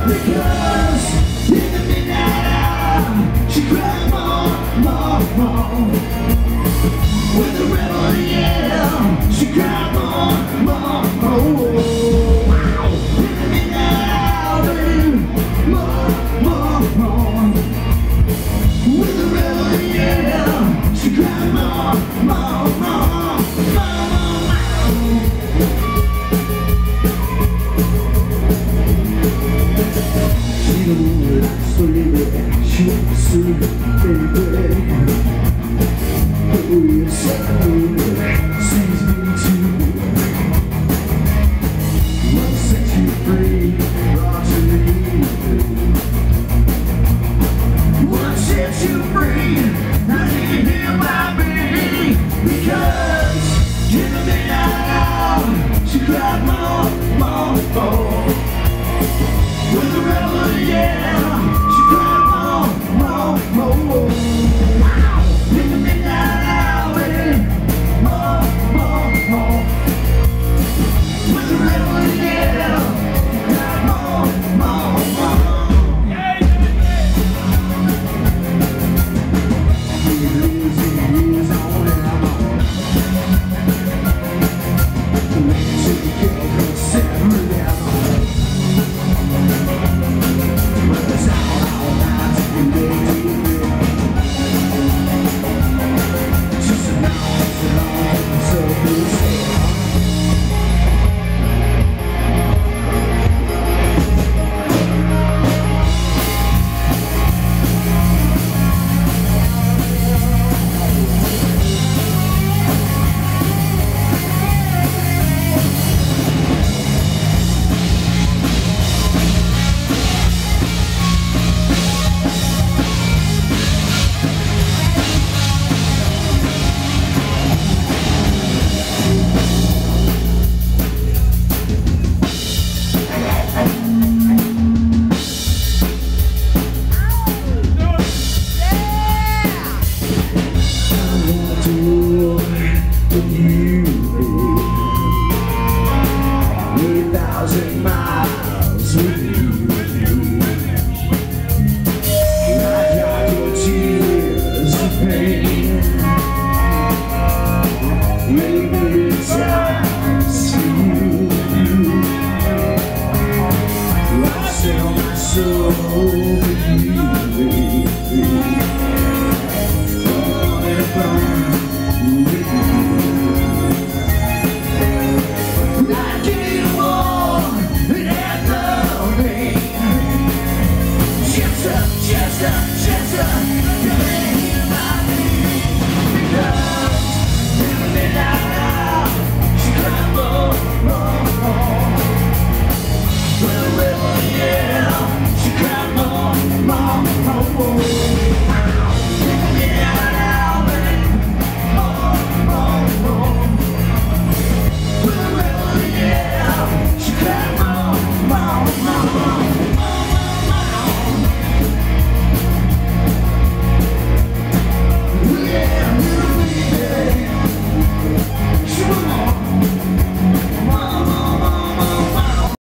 Because in the midnight hour she cried more. With the rebel yell she cried more. Wow. In the midnight hour, baby, more. With the rebel yell she cried more. She would sleep, she would sleep, baby. But we're so sees me too. What set you free, brought you me. What set you free, I need hear by me. Because in the midnight hour, she cried more. With the rebel, yeah, she cried more. Wow. In the midnight hour, more. With the rebel, yeah, cried more. We're losing years on ammo. The man should be killed for separate ammo. Miles with you. I got your tears of pain. Maybe it's times for you. I sell my soul for you.